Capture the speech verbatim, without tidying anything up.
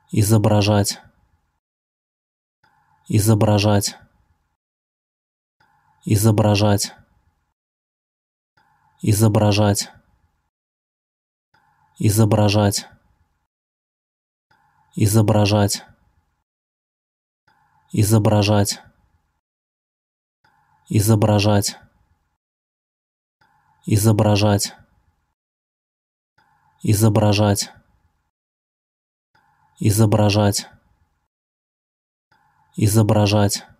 изображать, изображать, изображать, изображать, изображать, изображать, изображать, изображать, изображать, изображать, изображать, изображать,